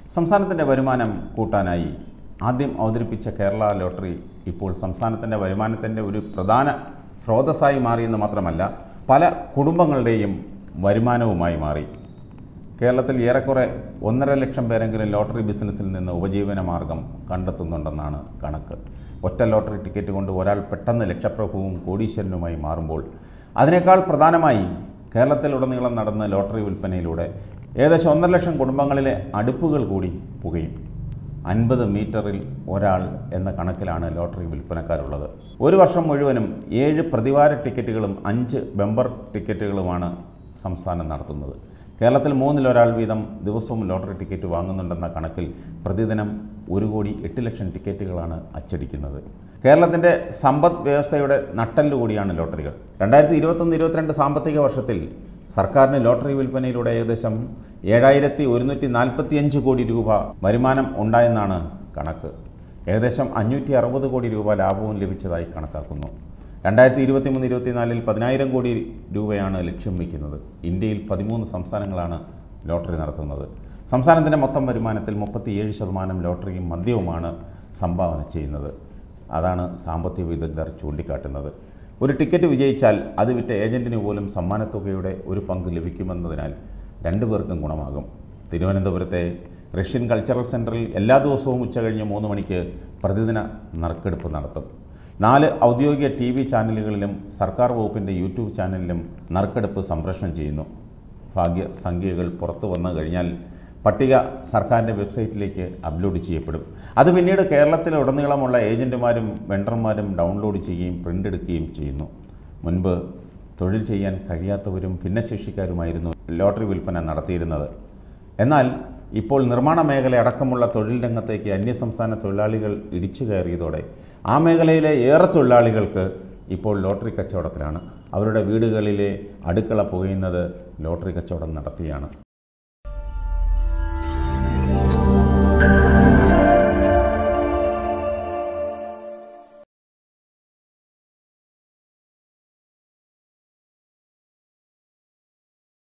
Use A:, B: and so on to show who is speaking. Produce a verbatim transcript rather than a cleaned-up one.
A: സംസ്ഥാനത്തിൻ്റെ വരുമാനം കൂട്ടാനായി ആദ്യം അവതരിപ്പിച്ച കേരള ലോട്ടറി ഇപ്പോൾ സംസ്ഥാനത്തിൻ്റെ വരുമാനത്തിൻ്റെ ഒരു പ്രധാന സ്രോതസ്സായി മാറിയെന്ന് മാത്രമല്ല പല കുടുംബങ്ങളുടെയും വരുമാനവുമായി മാറി. കേരളത്തിൽ ഏറെക്കുറെ ഒന്നര ലക്ഷം പേരെങ്കിലും ലോട്ടറി ബിസിനസ്സിൽ നിന്ന് ഉപജീവന മാർഗം കണ്ടെത്തുന്നുണ്ടെന്നാണ് കണക്ക്. ഒറ്റ ലോട്ടറി ടിക്കറ്റ് കൊണ്ട് ഒരാൾ പെട്ടെന്ന് ലക്ഷപ്രഭുവും കോടീശ്വരനുമായി മാറുമ്പോൾ അതിനേക്കാൾ പ്രധാനമായി കേരളത്തിലുടനീളം നടന്ന ലോട്ടറി വിൽപ്പനയിലൂടെ ഏകദേശം ഒന്നര ലക്ഷം കുടുംബങ്ങളിലെ അടുപ്പുകൾ കൂടി പുകയും. അൻപത് മീറ്ററിൽ ഒരാൾ എന്ന കണക്കിലാണ് ലോട്ടറി വിൽപ്പനക്കാരുള്ളത്. ഒരു വർഷം മുഴുവനും ഏഴ് പ്രതിവാര ടിക്കറ്റുകളും അഞ്ച് ബമ്പർ ടിക്കറ്റുകളുമാണ് സംസ്ഥാനം നടത്തുന്നത്. കേരളത്തിൽ മൂന്നിലൊരാൾ വീതം ദിവസവും ലോട്ടറി ടിക്കറ്റ് വാങ്ങുന്നുണ്ടെന്ന കണക്കിൽ പ്രതിദിനം ഒരു കോടി എട്ട് ലക്ഷം ടിക്കറ്റുകളാണ് അച്ചടിക്കുന്നത്. കേരളത്തിൻ്റെ സമ്പദ് വ്യവസ്ഥയുടെ നട്ടെല്ല് കൂടിയാണ് ലോട്ടറികൾ. രണ്ടായിരത്തി ഇരുപത്തൊന്ന് ഇരുപത്തിരണ്ട് സാമ്പത്തിക വർഷത്തിൽ സർക്കാരിന് ലോട്ടറി വിൽപ്പനയിലൂടെ ഏകദേശം ഏഴായിരത്തി ഒരുന്നൂറ്റി നാൽപ്പത്തി അഞ്ച് കോടി രൂപ വരുമാനം ഉണ്ടായെന്നാണ് കണക്ക്. ഏകദേശം അഞ്ഞൂറ്റി അറുപത് കോടി രൂപ ലാഭവും ലഭിച്ചതായി കണക്കാക്കുന്നു. രണ്ടായിരത്തി ഇരുപത്തി മൂന്ന് ഇരുപത്തിനാലിൽ പതിനായിരം കോടി രൂപയാണ് ലക്ഷ്യം വയ്ക്കുന്നത്. ഇന്ത്യയിൽ പതിമൂന്ന് സംസ്ഥാനങ്ങളാണ് ലോട്ടറി നടത്തുന്നത്. സംസ്ഥാനത്തിൻ്റെ മൊത്തം വരുമാനത്തിൽ മുപ്പത്തിയേഴ് ശതമാനം ലോട്ടറിയും മദ്യവുമാണ് സംഭാവന ചെയ്യുന്നത്. അതാണ് സാമ്പത്തിക വിദഗ്ധർ ചൂണ്ടിക്കാട്ടുന്നത്. ഒരു ടിക്കറ്റ് വിജയിച്ചാൽ അത് വിറ്റ ഏജൻറ്റിന് പോലും സമ്മാനത്തുകയുടെ ഒരു പങ്ക് ലഭിക്കുമെന്നതിനാൽ രണ്ടു പേർക്കും ഗുണമാകും. തിരുവനന്തപുരത്തെ റഷ്യൻ കൾച്ചറൽ സെൻറ്ററിൽ എല്ലാ ദിവസവും ഉച്ചകഴിഞ്ഞ് മൂന്ന് മണിക്ക് പ്രതിദിന നറുക്കെടുപ്പ് നടത്തും. നാല് ഔദ്യോഗിക ടി വി ചാനലുകളിലും സർക്കാർ വകുപ്പിൻ്റെ യൂട്യൂബ് ചാനലിലും നറുക്കെടുപ്പ് സംപ്രേഷണം ചെയ്യുന്നു. ഭാഗ്യ സംഖ്യകൾ പുറത്തു വന്നു കഴിഞ്ഞാൽ പട്ടിക സർക്കാരിൻ്റെ വെബ്സൈറ്റിലേക്ക് അപ്ലോഡ് ചെയ്യപ്പെടും. അത് പിന്നീട് കേരളത്തിലുടനീളമുള്ള ഏജൻറ്റുമാരും വെണ്ടർമാരും ഡൗൺലോഡ് ചെയ്യുകയും പ്രിൻ്റ് എടുക്കുകയും ചെയ്യുന്നു. മുൻപ് തൊഴിൽ ചെയ്യാൻ കഴിയാത്തവരും ഭിന്നശേഷിക്കാരുമായിരുന്നു ലോട്ടറി വിൽപ്പന നടത്തിയിരുന്നത്. എന്നാൽ ഇപ്പോൾ നിർമ്മാണ മേഖല അടക്കമുള്ള തൊഴിൽ രംഗത്തേക്ക് അന്യസംസ്ഥാന തൊഴിലാളികൾ ഇടിച്ചു കയറിയതോടെ ആ മേഖലയിലെ ഏറെ തൊഴിലാളികൾക്ക് ഇപ്പോൾ ലോട്ടറി കച്ചവടത്തിലാണ്. അവരുടെ വീടുകളിലെ അടുക്കള പുകയുന്നത് ലോട്ടറി കച്ചവടം നടത്തിയാണ്.